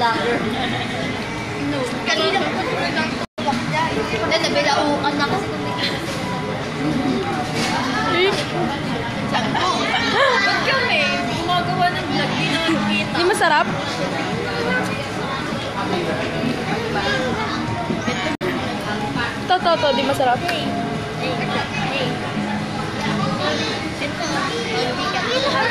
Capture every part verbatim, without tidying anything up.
vlogger. No. Kanina ko pa lang tulak dyan. Then, nabilaukan na kasi kung sabi ko, ba't kami gumagawa ng vlog? Di na nakikita. Di masarap? Ito, ito, ito. Di masarap? Hey. Hey. Hey. Ito. Hindi ka.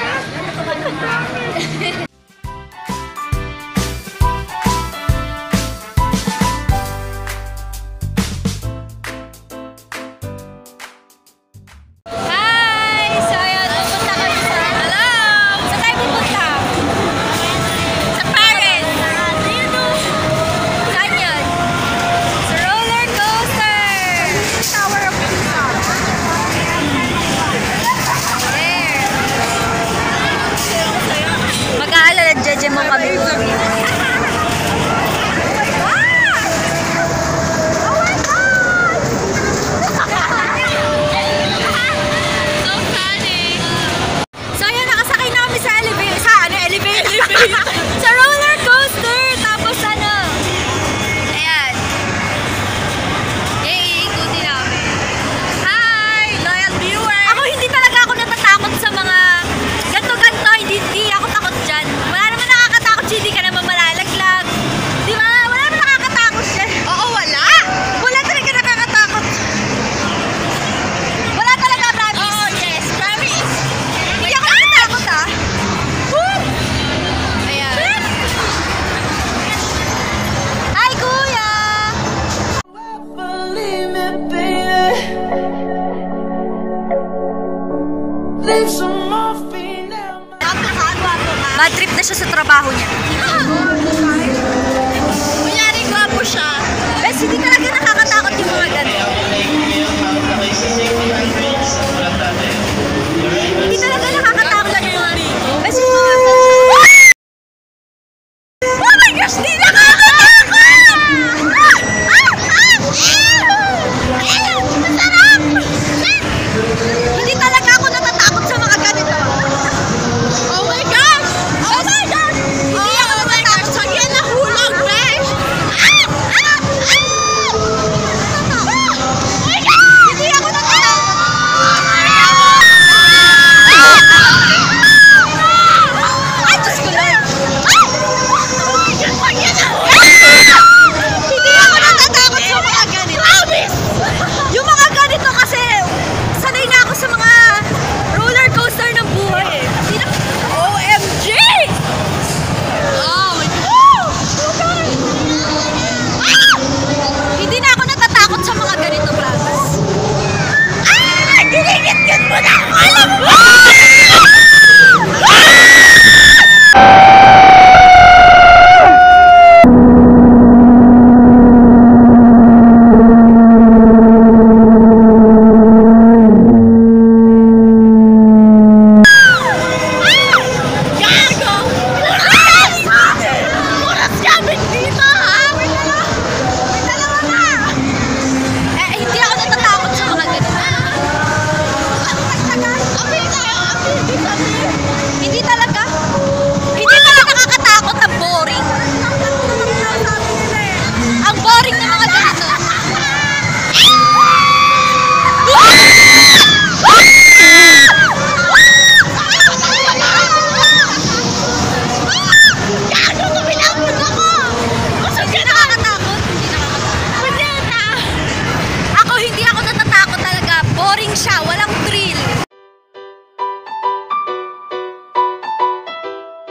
Jeje mo kami. Bad trip na siya sa trabaho niya. Kunyari, gwapo siya. Bes, hindi talaga nakakatakot yung mga ganito. Hindi talaga nakakatakot yung mga rito. Bes, yung mga... Oh my gosh, di nakakatakot! Masarap! Hindi talaga ako natatakot sa mga ganito. Oh my gosh! Oh my gosh! Hindi ako natatakot sa yan na hulog, besh! Ah! Ah! Ah! Hindi ako natatakot! Ay, Diyos ko lang! Hindi ako natatakot sa mga ganito. Yung mga ganito kasi, sanay na ako sa mga roller coaster ng buhay eh. O M G! Oh my God! Hindi na ako natatakot sa mga ganito, promise. Ah! Ginigit-git mo na ako! Alam mo! Hindi talaga. Hindi talaga nakakatakot. Ang boring. Ang boring ng mga ganito. Gago, tumilapon ako! Hindi nakakatakot. Hindi nakakatakot. Ako hindi ako natatakot talaga. Boring siya. Walang thrill.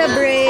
break.